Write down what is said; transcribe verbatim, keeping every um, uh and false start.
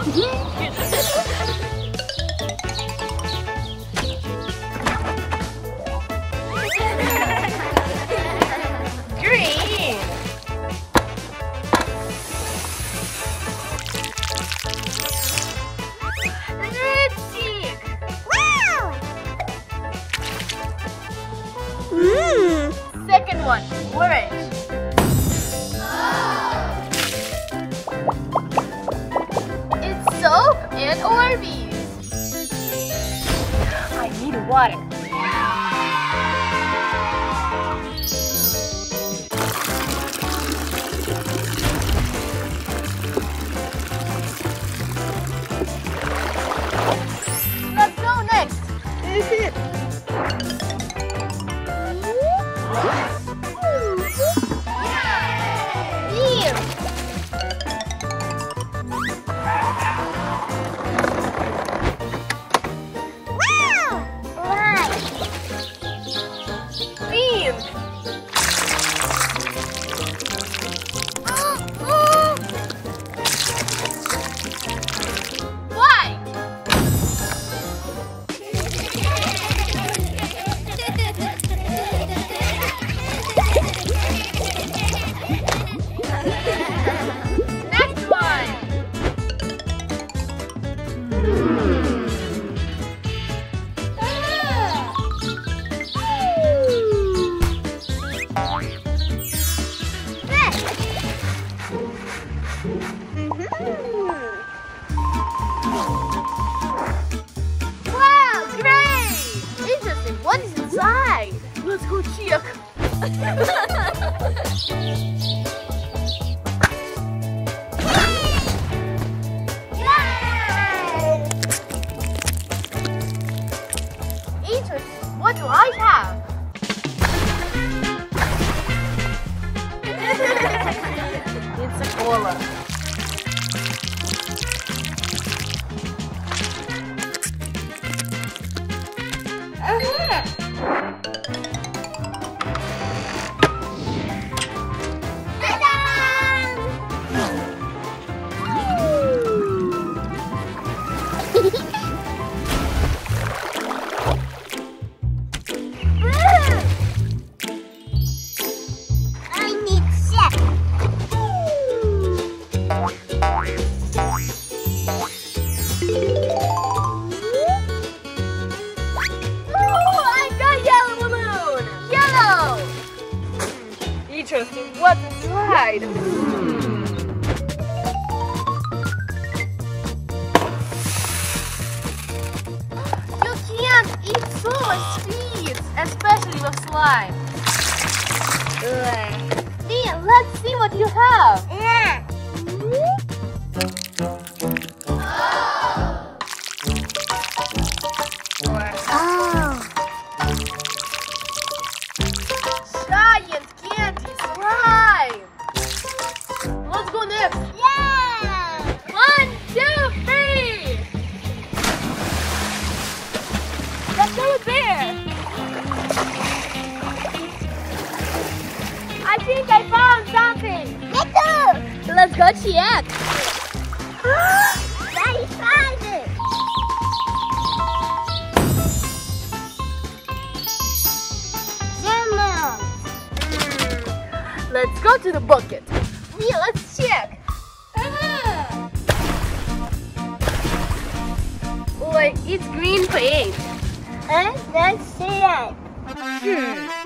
Green. Red stick. Wow! Mmm. Second one, orange. It's soap and Orbeez. I need water. Let's go next. Here. Wow! Right. Pink. Oh, oh. White. Next one. Wow, great! Interesting. What is inside? Let's go check. Interesting. What do I have? It's a cola. I need check. Oh, I got yellow balloon! Yellow! Interesting. What's inside? You can't eat so much sweets, especially with slime. Leah, let's see what you have. Yeah. Oh. Giant candy slime. Let's go next. Yeah. One, two, three. Let's go with there. I think I found something. Me too. Let's go check. Daddy found it. Lemon. Let's go to the bucket. Yeah, let's check. Boy, it's green paint. And let's see it. Hmm.